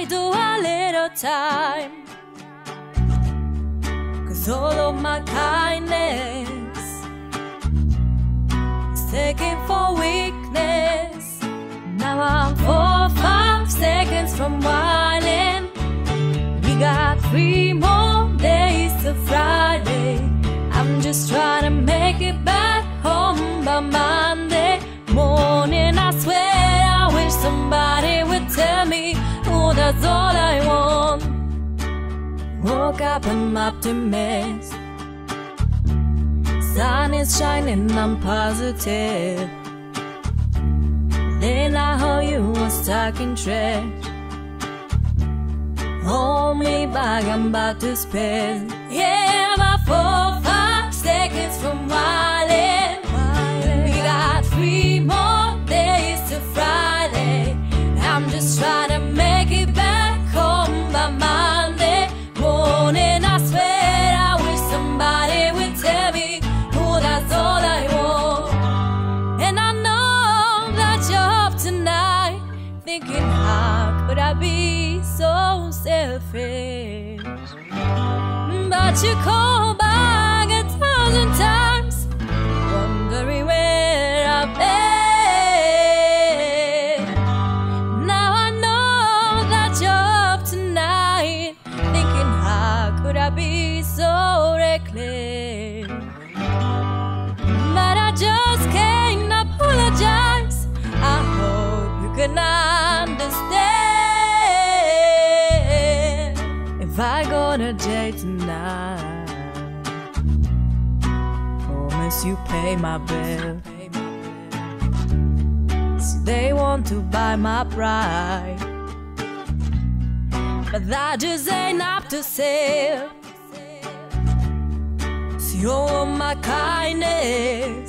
buy do a little time, 'cause all of my kindness is taken for weakness. Now I'm 4-5 seconds from wildin'. We got 3 more days till Friday. I'm just trying to make it back home by Monday morning. I swear I wish somebody would tell me, oh, that's all I want. Woke up, I'm optimist. Sun is shining, I'm positive. Then I heard you was talking trash. Hold me back, I'm about to spend. Yeah, about 4-5 seconds from wildin'. We got 3 more days till Friday. I'm just trying to make it back home by Monday morning. I swear I wish somebody would tell me, oh, that's all I want. And I know that you're up tonight, thinking how could I be so selfish? But you call back 1,000 times, wondering where I've been. Now I know that you're up tonight, thinking how could I be so reckless? But I just can't apologize. I hope you can understand. If I go to jail tonight, promise you pay my bill. See, they want to buy my pride, but that just ain't up to sale. See, all of my kindness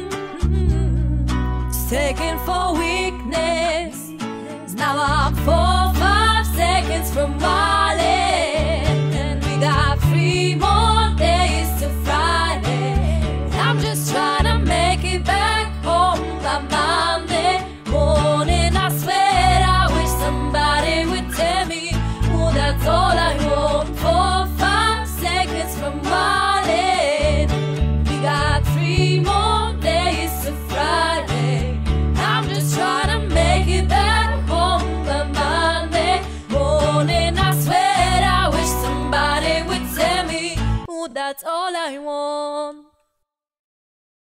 is taken for weakness. Now I'm 4-5 seconds from wildin', and we got 3 more days till Friday. I'm just trying to make it back home by Monday morning. I swear I wish somebody would tell me, oh, that's all I want. 4-5 seconds from wildin'. We got 3 more days till Friday. I'm just trying to make it back home by Monday morning. I swear I wish somebody would tell me, oh, that's all I want.